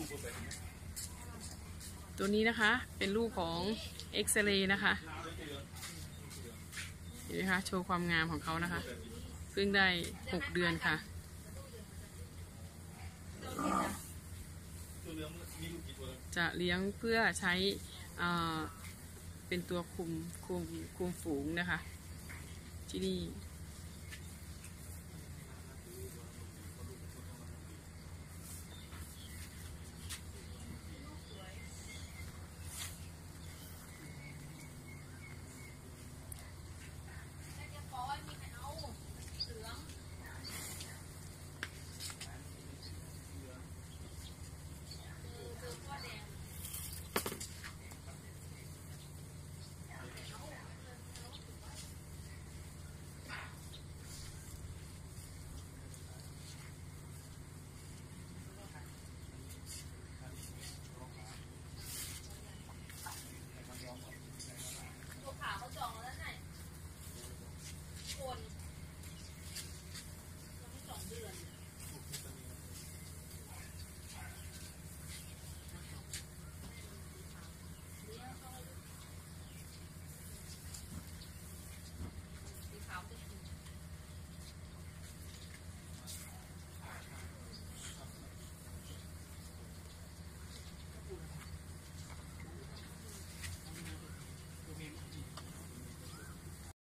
ตัวนี้นะคะเป็นลูกของเอ็กซเรย์นะคะเห็นไหมคะโชว์ความงามของเขานะคะเพิ่งได้6 เดือนค่ะจะเลี้ยงเพื่อใช้เป็นตัวคุมฝูงนะคะที่นี่